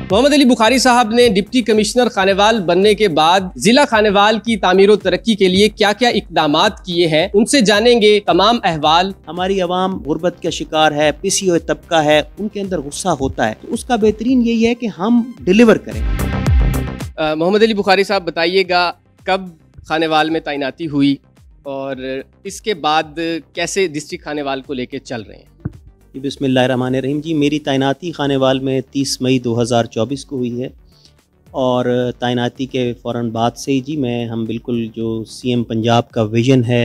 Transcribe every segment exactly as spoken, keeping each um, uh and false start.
मोहम्मद अली बुखारी साहब ने deputy commissioner Khanewal बनने के बाद जिला खानेवाल की तामीर और तरक्की के लिए क्या क्या इकदामात किए हैं, उनसे जानेंगे तमाम अहवाल। हमारी आवाम गुर्बत का शिकार है, पिसी हुए तबका है, उनके अंदर गुस्सा होता है, तो उसका बेहतरीन यही है कि हम डिलीवर करें। मोहम्मद अली बुखारी साहब बताइएगा, कब खानेवाल में तैनाती हुई और इसके बाद कैसे डिस्ट्रिक्ट खानेवाल को लेके चल रहे हैं? जी बिस्मिल्लाहिर्रहमानिर्रहीम। जी मेरी तैनाती खानेवाल में तीस मई दो हज़ार चौबीस को हुई है और तैनाती के फ़ौरन बाद से ही जी मैं हम बिल्कुल जो सीएम पंजाब का विज़न है,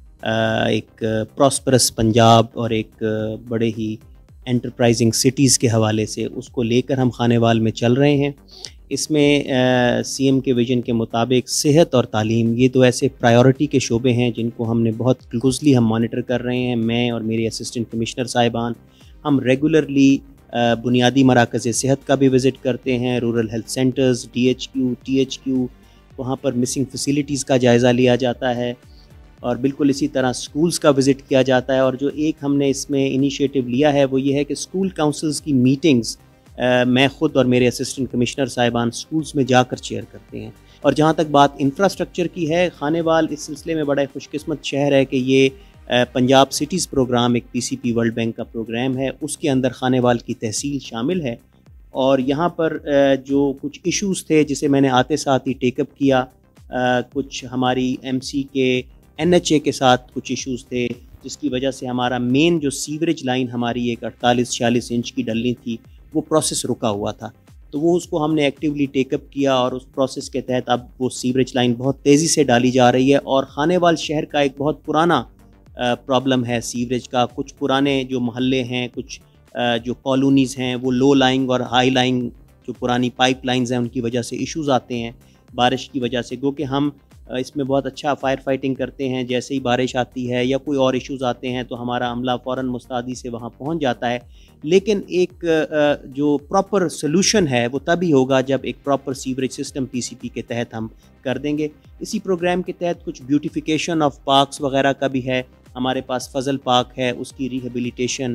एक प्रॉस्परस पंजाब और एक बड़े ही एंटरप्राइजिंग सिटीज़ के हवाले से उसको लेकर हम खानेवाल में चल रहे हैं। इसमें सीएम के विज़न के मुताबिक सेहत और तालीम ये दो ऐसे प्रायोरिटी के शोबे हैं जिनको हमने बहुत क्लोजली हम मॉनिटर कर रहे हैं। मैं और मेरे असिस्टेंट कमिश्नर साहिबान हम रेगुलरली बुनियादी मराकज़ सेहत का भी विज़िट करते हैं, rural health centres, D H Q, T H Q, वहाँ पर मिसिंग फैसिलिटीज़ का जायज़ा लिया जाता है और बिल्कुल इसी तरह स्कूल्स का विज़िट किया जाता है। और जो एक हमने इसमें इनिशिएटिव लिया है वो ये है कि स्कूल काउंसिल्स की मीटिंग्स Uh, मैं ख़ुद और मेरे असिस्टेंट कमिश्नर साहिबान स्कूल्स में जाकर चेयर करते हैं। और जहाँ तक बात इंफ्रास्ट्रक्चर की है, खानेवाल इस सिलसिले में बड़ा खुशकिस्मत शहर है कि ये uh, पंजाब सिटीज़ प्रोग्राम एक पीसीपी वर्ल्ड बैंक का प्रोग्राम है, उसके अंदर खानेवाल की तहसील शामिल है। और यहाँ पर uh, जो कुछ इश्यूज़ थे जिसे मैंने आते साथ ही टेकअप किया, uh, कुछ हमारी एमसी के एनएचए के साथ कुछ इश्यूज़ थे जिसकी वजह से हमारा मेन जो सीवरेज लाइन हमारी एक अड़तालीस छियालीस इंच की डलनी थी वो प्रोसेस रुका हुआ था, तो वो उसको हमने एक्टिवली टेकअप किया और उस प्रोसेस के तहत अब वो सीवरेज लाइन बहुत तेज़ी से डाली जा रही है। और खानेवाल शहर का एक बहुत पुराना प्रॉब्लम है सीवरेज का। कुछ पुराने जो मोहल्ले हैं, कुछ आ, जो कॉलोनीज़ हैं वो लो लाइंग और हाई लाइंग जो पुरानी पाइप लाइन्स हैं उनकी वजह से इश्यूज़ आते हैं बारिश की वजह से। गो कि हम इसमें बहुत अच्छा फायर फाइटिंग करते हैं, जैसे ही बारिश आती है या कोई और इश्यूज़ आते हैं तो हमारा अमला फ़ौरन मुस्तैदी से वहाँ पहुँच जाता है। लेकिन एक जो प्रॉपर सलूशन है वो तभी होगा जब एक प्रॉपर सीवरेज सिस्टम पीसीपी के तहत हम कर देंगे। इसी प्रोग्राम के तहत कुछ ब्यूटिफिकेशन ऑफ पार्क्स वगैरह का भी है। हमारे पास फजल पार्क है, उसकी रिहेबिलिटेशन,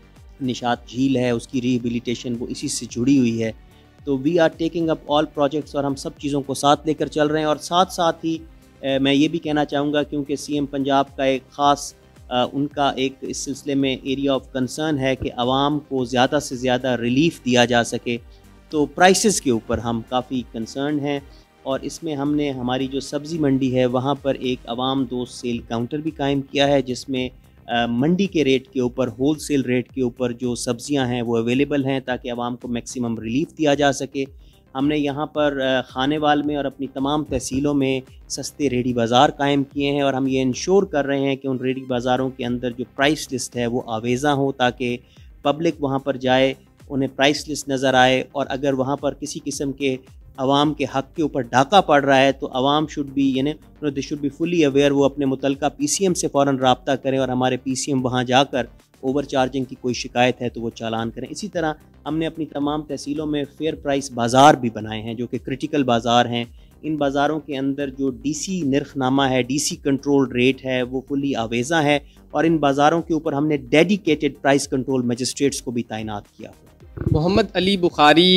निशात झील है, उसकी रिहेबिलिटेशन वो इसी से जुड़ी हुई है। तो we are taking up all projects और हम सब चीज़ों को साथ लेकर चल रहे हैं। और साथ साथ ही ए, मैं ये भी कहना चाहूँगा क्योंकि सीएम पंजाब का एक ख़ास उनका एक इस सिलसिले में एरिया ऑफ कंसर्न है कि आवाम को ज़्यादा से ज़्यादा रिलीफ़ दिया जा सके, तो प्राइसेस के ऊपर हम काफ़ी कंसर्न हैं। और इसमें हमने हमारी जो सब्ज़ी मंडी है वहाँ पर एक आवाम दोस्त सेल काउंटर भी कायम किया है जिसमें आ, मंडी के रेट के ऊपर, होल सेल रेट के ऊपर जो सब्ज़ियां हैं वो अवेलेबल हैं ताकि आवाम को मैक्सिमम रिलीफ़ दिया जा सके। हमने यहाँ पर खानेवाल में और अपनी तमाम तहसीलों में सस्ते रेडी बाज़ार कायम किए हैं और हम ये इंश्योर कर रहे हैं कि उन रेडी बाज़ारों के अंदर जो प्राइस लिस्ट है वो आवेज़ा हो ताकि पब्लिक वहाँ पर जाए, उन्हें प्राइस लिस्ट नज़र आए। और अगर वहाँ पर किसी किस्म के आवाम के हक़ के ऊपर डाका पड़ रहा है तो आवाम शुड बी यानी they should be fully aware, वो अपने मुतलका पीसीएम से फ़ौरन रब्ता करें और हमारे पीसीएम वहाँ जाकर ओवर चार्जिंग की कोई शिकायत है तो वो चालान करें। इसी तरह हमने अपनी तमाम तहसीलों में फेयर प्राइस बाज़ार भी बनाए हैं जो कि क्रिटिकल बाज़ार हैं। इन बाज़ारों के अंदर जो डीसी निर्खनामा है, डीसी कंट्रोल रेट है, वो फुली आवेज़ा है और इन बाज़ारों के ऊपर हमने डेडिकेटेड प्राइस कंट्रोल मजिस्ट्रेट्स को भी तैनात किया। मोहम्मद अली बुखारी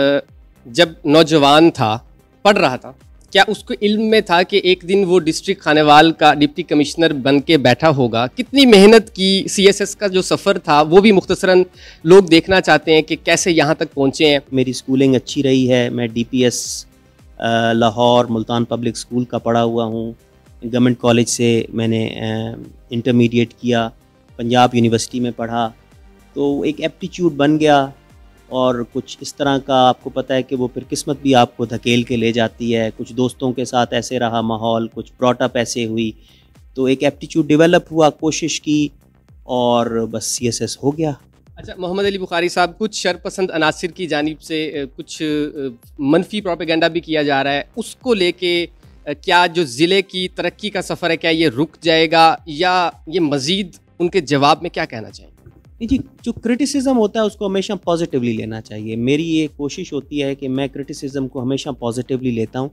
जब नौजवान था, पढ़ रहा था, क्या उसको इल्म में था कि एक दिन वो डिस्ट्रिक्ट खानेवाल का डिप्टी कमिश्नर बन के बैठा होगा? कितनी मेहनत की, सीएसएस का जो सफ़र था वो भी मुख्तसरन लोग देखना चाहते हैं कि कैसे यहाँ तक पहुँचे हैं। मेरी स्कूलिंग अच्छी रही है, मैं DPS Lahore Multan public school का पढ़ा हुआ हूँ। गवर्नमेंट कॉलेज से मैंने इंटरमीडिएट किया, पंजाब यूनिवर्सिटी में पढ़ा, तो एक एप्टीट्यूड बन गया। और कुछ इस तरह का आपको पता है कि वो फिर किस्मत भी आपको धकेल के ले जाती है। कुछ दोस्तों के साथ ऐसे रहा माहौल, कुछ ब्रॉटअप ऐसे हुई, तो एक एप्टीट्यूड डेवलप हुआ, कोशिश की और बस सीएसएस हो गया। अच्छा मोहम्मद अली बुखारी साहब, कुछ शरपसंद अनासिर की जानिब से कुछ मनफी प्रोपेगेंडा भी किया जा रहा है, उसको लेके क्या जो ज़िले की तरक्की का सफ़र है क्या ये रुक जाएगा या ये मज़ीद उनके जवाब में क्या कहना चाहिए? नहीं जी, जो क्रिटिसिज्म होता है उसको हमेशा पॉजिटिवली लेना चाहिए। मेरी ये कोशिश होती है कि मैं क्रिटिसिज्म को हमेशा पॉजिटिवली लेता हूँ।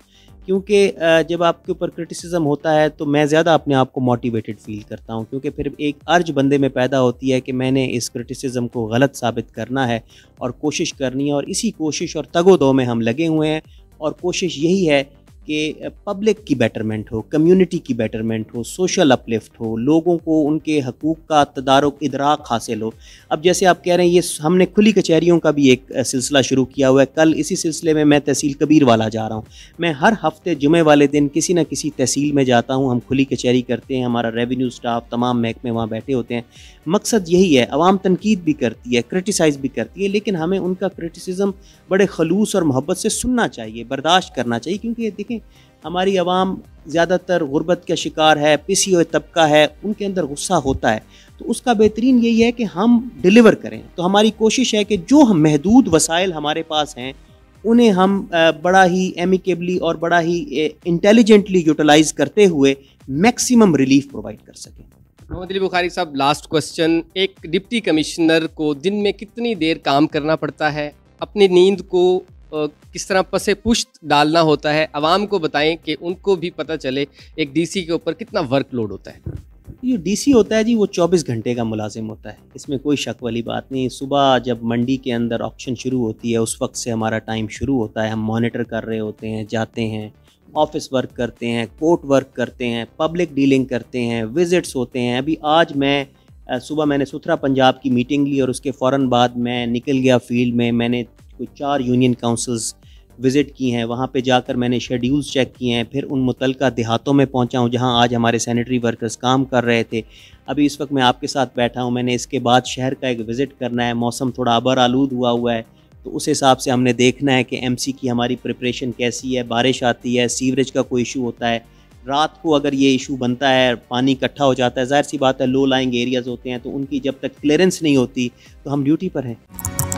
क्योंकि जब आपके ऊपर क्रिटिसिज्म होता है तो मैं ज़्यादा अपने आप को मोटिवेटेड फील करता हूँ, क्योंकि फिर एक अर्ज बंदे में पैदा होती है कि मैंने इस क्रिटिसिज्म को गलत साबित करना है और कोशिश करनी है, और इसी कोशिश और तगो-दो में हम लगे हुए हैं। और कोशिश यही है कि पब्लिक की बेटरमेंट हो, कम्युनिटी की बेटरमेंट हो, सोशल अपलिफ्ट हो, लोगों को उनके हकूक़ का तदारुक इदराक हासिल हो। अब जैसे आप कह रहे हैं, ये हमने खुली कचहरियों का भी एक सिलसिला शुरू किया हुआ है। कल इसी सिलसिले में मैं तहसील कबीरवाला जा रहा हूँ। मैं हर हफ्ते जुमे वाले दिन किसी न किसी तहसील में जाता हूँ। हम खुली कचहरी करते हैं, हमारा रेवेन्यू स्टाफ, तमाम महकमे वहाँ बैठे होते हैं। मकसद यही है, अवाम तनकीद भी करती है, क्रिटिसाइज़ भी करती है, लेकिन हमें उनका क्रिटिसिज्म बड़े खलूस और मोहब्बत से सुनना चाहिए, बर्दाश्त करना चाहिए। क्योंकि देखें, हमारी आवाम ज़्यादातर गुर्बत का शिकार है, पिसी हुए तबका है, उनके अंदर गुस्सा होता है। तो उसका बेहतरीन यही है कि हम डिलीवर करें। तो हमारी कोशिश है कि जो हम महदूद वसाइल हमारे पास हैं उन्हें हम बड़ा ही एमिकेबली और बड़ा ही इंटेलिजेंटली यूटिलाइज़ करते हुए मैक्सिमम रिलीफ प्रोवाइड कर सकें। मोहम्मद अली बुखारी साहब, लास्ट क्वेश्चन, एक डिप्टी कमिश्नर को दिन में कितनी देर काम करना पड़ता है? अपनी नींद को किस तरह पसे पुश्त डालना होता है? आवाम को बताएं कि उनको भी पता चले एक डीसी के ऊपर कितना वर्कलोड होता है। ये डीसी होता है जी, वो चौबीस घंटे का मुलाजिम होता है, इसमें कोई शक वाली बात नहीं। सुबह जब मंडी के अंदर ऑक्शन शुरू होती है उस वक्त से हमारा टाइम शुरू होता है। हम मॉनिटर कर रहे होते हैं, जाते हैं, ऑफिस वर्क करते हैं, कोर्ट वर्क करते हैं, पब्लिक डीलिंग करते हैं, विजिट्स होते हैं। अभी आज मैं सुबह मैंने सुथरा पंजाब की मीटिंग ली और उसके फ़ौरन बाद मैं निकल गया फील्ड में। मैंने कोई चार यूनियन काउंसिल्स विज़िट की हैं, वहाँ पे जाकर मैंने शेड्यूल्स चेक किए हैं। फिर उन मुतलका देहातों में पहुँचा हूँ जहाँ आज हमारे सैनिटरी वर्कर्स काम कर रहे थे। अभी इस वक्त मैं आपके साथ बैठा हूँ, मैंने इसके बाद शहर का एक विज़िट करना है। मौसम थोड़ा अबर आलूद हुआ हुआ है, तो उस हिसाब से हमने देखना है कि एमसी की हमारी प्रिपरेशन कैसी है। बारिश आती है, सीवरेज का कोई इशू होता है, रात को अगर ये इशू बनता है, पानी इकट्ठा हो जाता है, ज़ाहिर सी बात है लो लाइंग एरियाज़ होते हैं, तो उनकी जब तक क्लियरेंस नहीं होती तो हम ड्यूटी पर हैं।